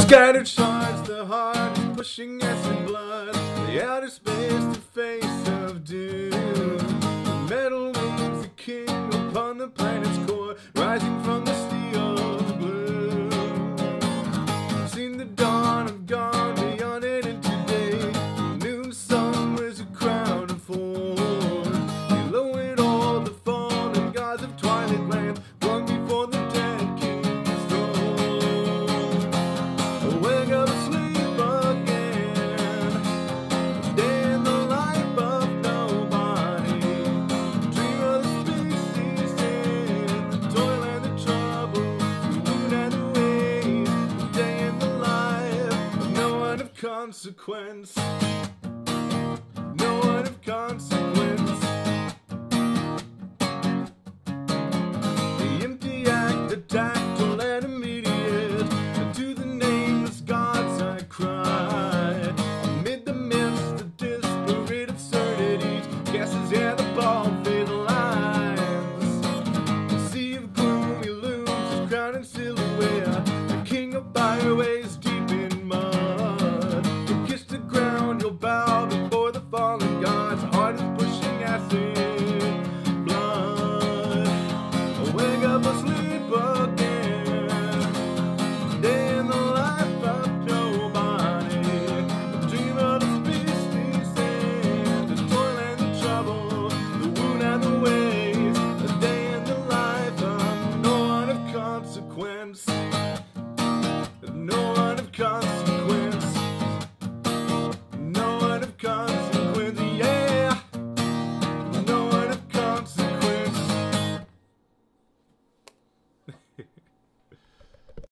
Scattered shards, the heart is pushing acid blood, the outer space, the face of doom. The metal wings, the king upon the planet's core, rising from the steel of blue. I've seen the dawn, I've gone beyond it, and today the noon sun wears a crown of thorns. Below it all, the fallen gods of Twilight Land, flung before the dead king's throne. Wake up, sleep again, day in the life of nobody. Dream of the species in the toil and the trouble, the wound and the waves. Day in the life of no one of consequence, no one of consequence.